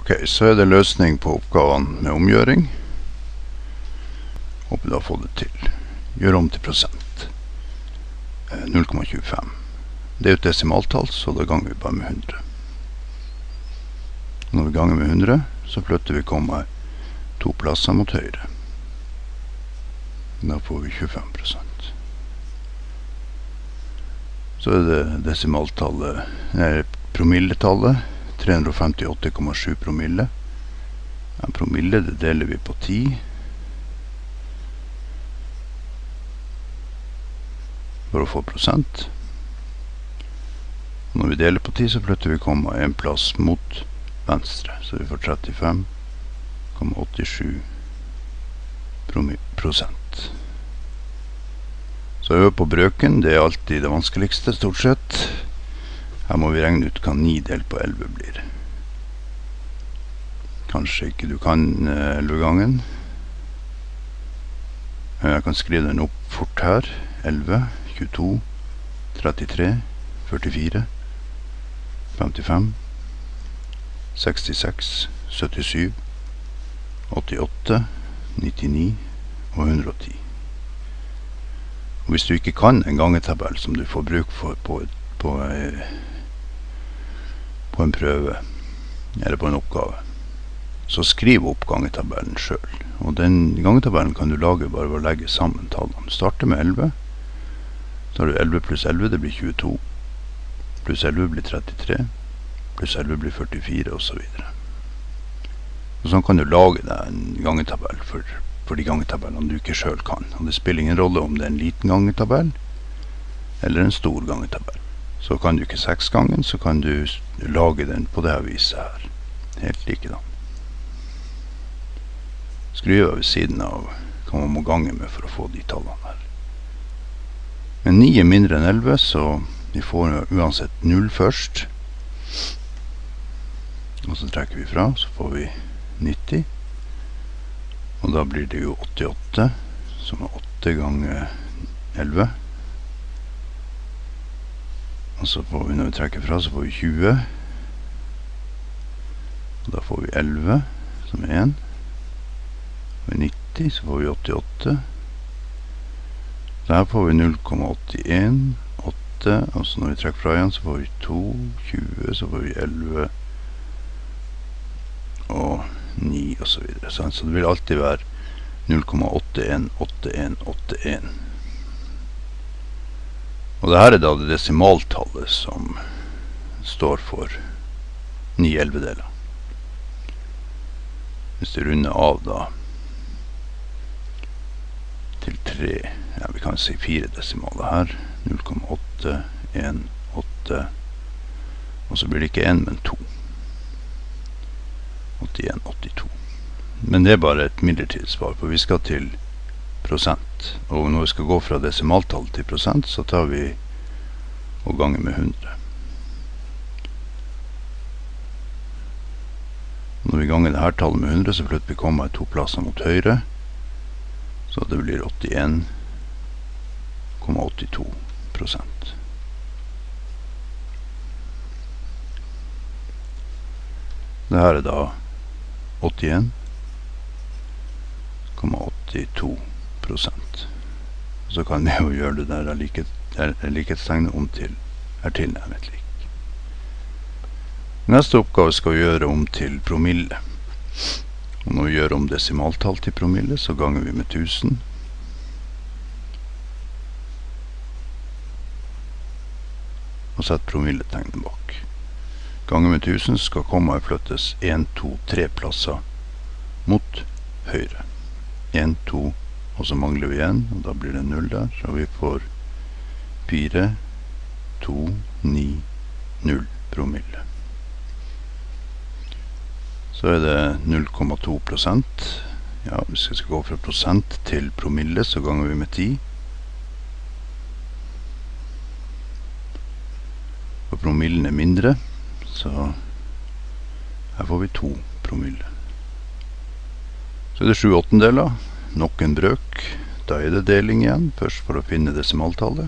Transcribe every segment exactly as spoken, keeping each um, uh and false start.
Ok, så er det løsning på oppgavene med omgjøring. Håper du har fått det til. Gjør om til prosent. null komma tjuefem. Det er jo et desimaltall, så da ganger vi bare med hundre. Når vi ganger med hundre, så flytter vi komma to plasser mot høyre. Da får vi tjuefem prosent. Så er det desimaltallet, nei, promilletallet, tre hundre femtiåtte komma sju promille. Ja, promille, det deler vi på ti. For å få prosent. Og når vi deler på ti, så flytter vi komma en plass mot venstre. Så vi får trettifem komma åttisju prosent. Så øve på brøken, det er alltid det vanskeligste stort sett. Her må vi regne ut hva ni delt på elleve blir. Kanskje ikke du kan elleve gangen. Jeg kan skrive den opp fort her. elleve, tjueto, trettitre, førtifire, femtifem, sekstiseks, syttisju, åttiåtte, nittini og hundre og ti. Og hvis du ikke kan en gangetabell som du får bruk for på, på, på en prøve eller på en oppgave, så skriv opp gangetabellen selv. Og den gangetabellen kan du lage bare ved å legge sammen tallene. Starte med elleve. Så har du elleve pluss elleve, det blir tjueto. Pluss elleve blir trettitre. Pluss elleve blir førtifire, og så videre. Og sånn kan du lage deg en gangetabell for, for de gangetabellene du ikke selv kan. Og det spiller ingen rolle om det er en liten gangetabell eller en stor gangetabell. Så kan du ikke seks gangen, så kan du lage den på det her viset her. Helt likedan. Skruve ved siden av hva man må gange med for å få de tallene her. Men ni er mindre enn elleve, så vi får uansett null først. Og så trekker vi fra, så får vi nitti. Og da blir det jo åttiåtte, som er åtte ganger elleve. Og så får vi, når vi trekker fra, så får vi tjue. Og da får vi elleve, som er en. Og nitti, så får vi åttiåtte. Så her får vi null komma åttien, åtte, og så når vi trekker fra igjen, så får vi to, tjue, så får vi elleve, og ni, og så videre. Så det vil alltid være null komma åttien, åttien, åttien. Og det her er da det desimaltallet som står for ni elleve-deler. Hvis du runder av da til tre, ja, vi kan si fire desimaler her, null komma åtte, en, åtte, og så blir det ikke en, men to. åttien, åttito. Men det er bare et midlertidig svar, for vi skal til prosent. Og når vi skal gå fra desimaltall til prosent, så tar vi og ganger med hundre. Når vi ganger dette tallet med hundre, så flytter vi komma to plasser mot høyre, så det blir åttien komma åttito prosent. Det her er da åttien komma åttito prosent. Så kan vi jo gjøre det der likhet, likhetstegnet om til er tilnærmet lik. Neste oppgave skal vi gjøre om til promille. Og når vi gjør om desimaltall til promille, så ganger vi med tusen. Og sett promilletegnet bak. Ganger med tusen skal komma flyttes en, to, tre plasser mot høyre. en, to, og så mangler vi en, og da blir det null der, så vi får fire, to, ni, null promille. Så er det null komma to prosent. Ja, hvis vi skal gå fra prosent til promille, så ganger vi med ti. Og promillen er mindre, så her får vi to promille. Så er det sju åttendeler, nok en brøk. Da er det deling igjen, først for å finne desimaltallet.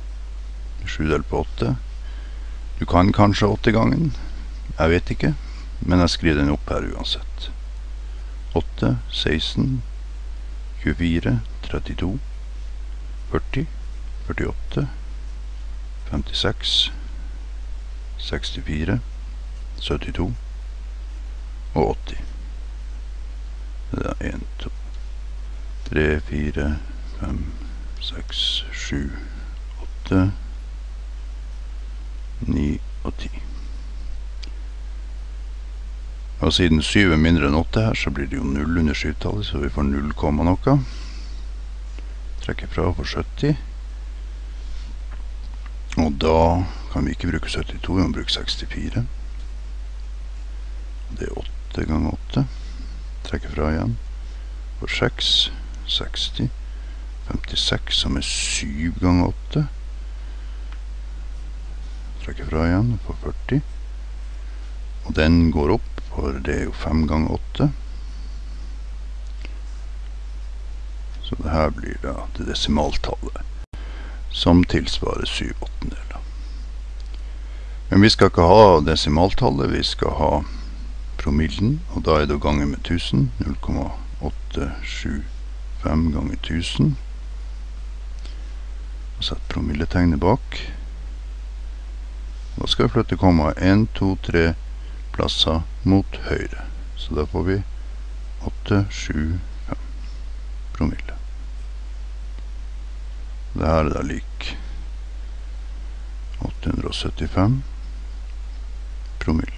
sju delt på åtte. Du kan kanskje åtte gangen, jeg vet ikke. men jeg skriver den opp her uansett. åtte, seksten, tjuefire, trettito, førti, førtiåtte, femtiseks, sekstifire, syttito og åtti. Det er en, to, tre, fire, fem, seks, sju, åtte, ni og ti. Og siden syv er mindre enn åtte her, så blir det jo null under syvtallet, så vi får null komma noe. Trekker fra for sytti. Og da kan vi ikke bruke syttito, vi må bruke sekstifire. Det er åtte ganger åtte. Trekker fra igjen. For seks, seksti. femtiseks, som er syv ganger åtte. Trekker fra igjen for førti. Og den går opp, for det er jo fem ganger åtte. Så det her blir da det desimaltallet, som tilsvarer syv åttendeler. Men vi skal ikke ha desimaltallet, vi skal ha promillen, og da er det å gange med tusen, null komma åtte sju fem ganger tusen. Og sett promilletegnet bak. Da skal vi flytte komma en, to, tre plasser mot høyre. Så da får vi åtte, sju, fem promille. Det her er da lik åtte hundre og syttifem promille.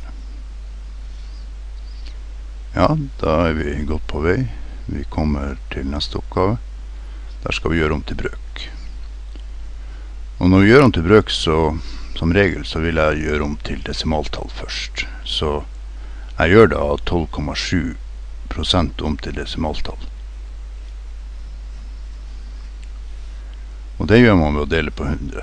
Ja, da er vi godt på vei. Vi kommer til neste oppgave. Der skal vi gjøre om til brøk. Og når vi gjør om til brøk, så som regel så vil jeg gjøre om til desimaltall først. Så jeg gjør da tolv komma sju prosent om til desimaltall. Og det gjør man ved å dele på hundre.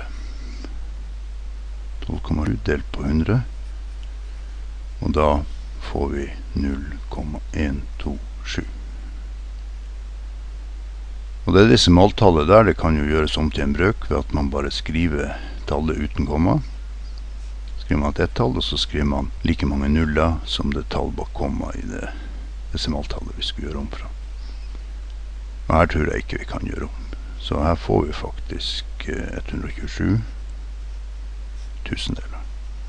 tolv komma sju delt på hundre. Og da får vi null komma en to sju. Og det desimaltallet der, det kan jo gjøres om til en brøk ved at man bare skriver tallet uten komma. Skriver man et ett-tall, og så skriver man like mange nuller som det tall bak komma i det desimaltallet vi skal gjøre om fra. Og her tror jeg ikke vi kan gjøre om. Så her får vi faktisk ett hundre og tjuesju tusendeler.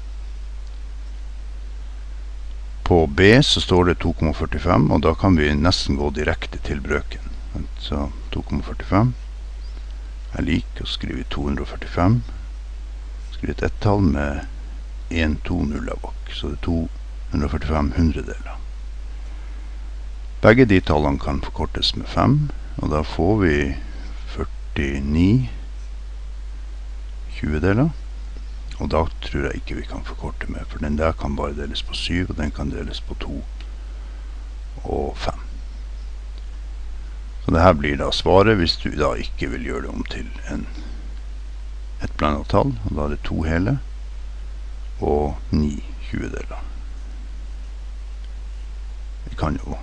På B så står det to komma førtifem, og da kan vi nesten gå direkte til brøken. Så to komma førtifem er lik, og skriver to hundre og førtifem. Skriver et ett-tall med en, to nuller bak, så det er to hundre og førtifem hundredeler. Begge de tallene kan forkortes med fem, og da får vi førtini tjuedeler. Og da tror jeg ikke vi kan forkorte med, for den der kan bare deles på syv, og den kan deles på to og fem. Så det her blir da svaret hvis du da ikke vil gjøre det om til en, et blandet tall, og da er det to hele og ni tjuedeler. Vi kan jo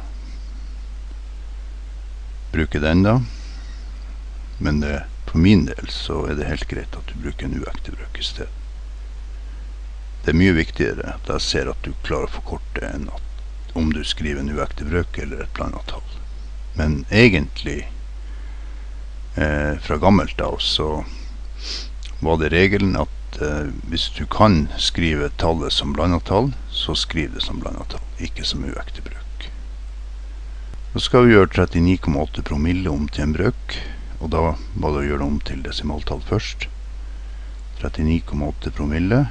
bruke den da, men det, for min del så er det helt greit at du bruker en uekte brøk i stedet. Det er mye viktigere at jeg ser at du klarer å forkorte enn at om du skriver en uekte brøk eller et blandet tall. Men egentlig eh, fra gammelt av så var det regelen at eh, hvis du kan skrive tallet som blandet tall, så skriv det som blandet tall, ikke som uekte brøk. Så skal vi gjøre trettini komma åtte promille om til en brøk, og da må du gjøre det om til desimaltall først. trettini komma åtte promille.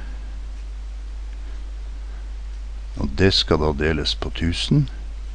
Og det skal da deles på tusen.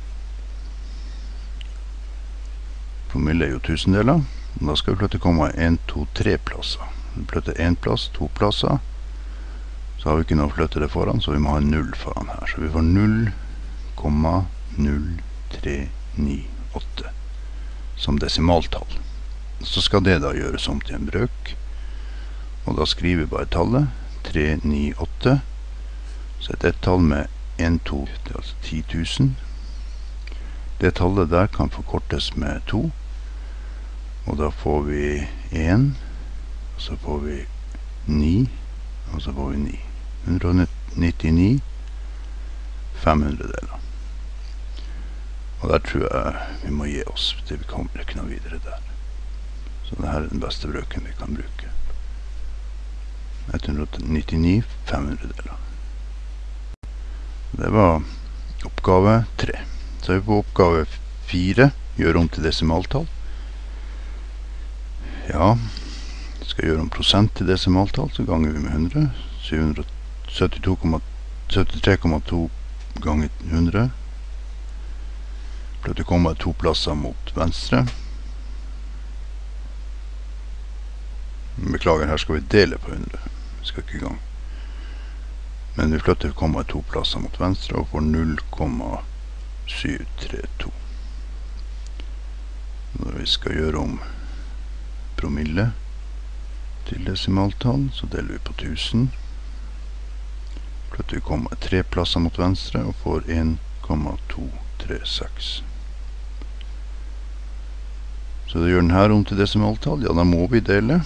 Promille er jo tusendeler. Og da skal vi flytte komma en, to, tre plasser. Vi flytter en plass, to plasser. Så har vi ikke noe å flytte det foran, så vi må ha en null foran her. Så vi får null komma null tre ni åtte som desimaltall. Så skal det da gjøres om til en brøk. Og da skriver vi bare tallet tre ni åtte. Så et ett-tall med en, to, det er altså ti tusen. Det tallet der kan forkortes med to. Og da får vi en, og så får vi ni, og så får vi ni. hundre og nittini fem hundredeler. Og der tror jeg vi må gi oss til vi kommer ikke noe videre der. Så dette er den beste brøken vi kan bruke. ett hundre nittini fem hundredeler. Det var oppgave tre. Så er vi på oppgave fire. Gjør om til desimaltall. Ja, skal gjøre om prosent til desimaltall, så ganger vi med hundre. syv hundre syttitre komma to ganger hundre. For at det kommer to plasser mot venstre. Beklager, her skal vi dele på hundre. Vi skal ikke i gang. Men vi flytter komma to plasser mot venstre og får null komma syv tre to. Når vi skal gjøre om promille til desimaltall, så deler vi på tusen. Flytter vi komma tre plasser mot venstre og får en komma to tre seks. Så det gjør den her om til desimaltall. Ja, da må vi dele.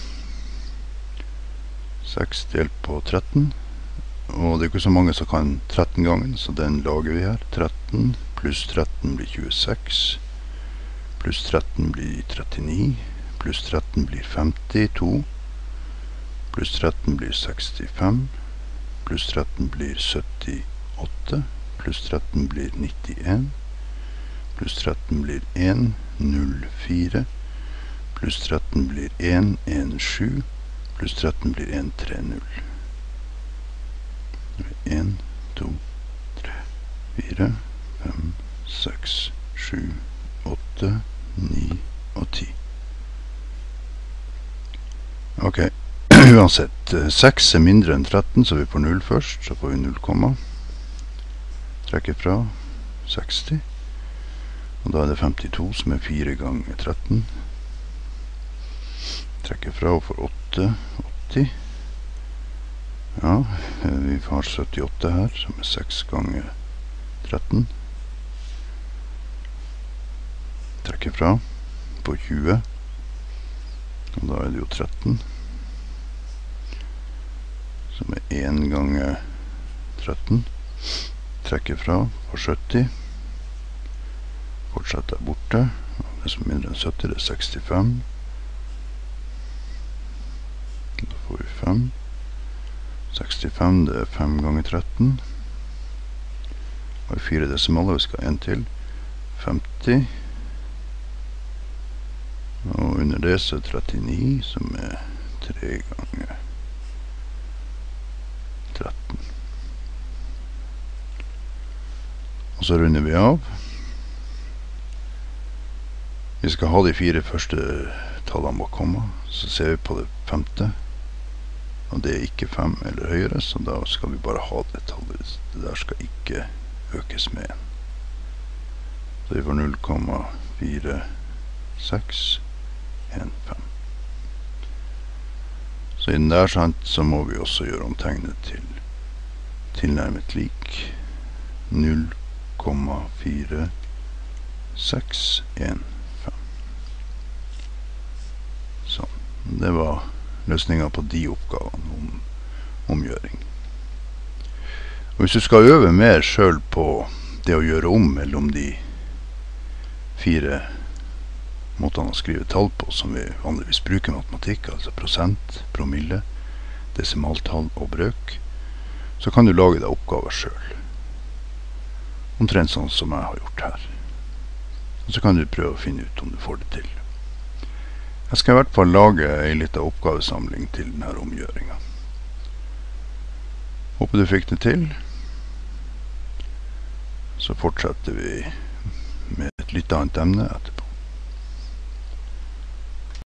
seks delt på tretten. Og det er ikke så mange som kan tretten gangen, så den lager vi her. tretten pluss tretten blir tjueseks. Pluss tretten blir trettini. Pluss tretten blir femtito. Pluss tretten blir sekstifem. Pluss tretten blir syttiåtte. Pluss tretten blir nittien. Pluss tretten blir en null fire. Pluss tretten blir en en sju. Pluss tretten blir en tre null. en, to, tre, fire, fem, seks, sju, åtte, ni og ti. Ok, uansett, seks er mindre enn tretten, så vi får null først, så får vi null komma. Trekker fra seksti, og da er det femtito som er fire ganger tretten. Trekker fra og får åtte, åtti. Ja, vi har syttiåtte her, som er seks ganger tretten. Trekker fra på tjue, og da er det jo tretten, som er en ganger tretten. Trekker fra på sytti, fortsetter borte, og det som er mindre enn sytti, det er sekstifem. Da får vi fem. sekstifem, det er fem ganger tretten. Og i fire desimaler, vi skal ha en til. femti. Og under det så er trettini, som er tre ganger tretten. Og så runder vi av. Vi skal ha de fire første tallene bak komma. Så ser vi på det femte. Og det er ikke fem eller høyere, så da skal vi bare ha det tallet. Det der skal ikke økes med en. Så vi får null komma fire seks en fem. Så i den der sant, så må vi også gjøre om tegnet til tilnærmet lik null komma fire seks en fem. Sånn. Det var løsninger på de oppgavene om omgjøring. Og hvis du skal øve mer selv på det å gjøre om mellom de fire måtene å skrive tall på som vi vanligvis bruker i matematikk, altså prosent, promille, desimaltall og brøk, så kan du lage deg oppgaver selv. Omtrent sånn som jeg har gjort her. Og så kan du prøve å finne ut om du får det til. Jeg skal i hvert fall lage en liten oppgavesamling til denne omgjøringen. Håper du fikk det til. Så fortsetter vi med et litt annet emne etterpå.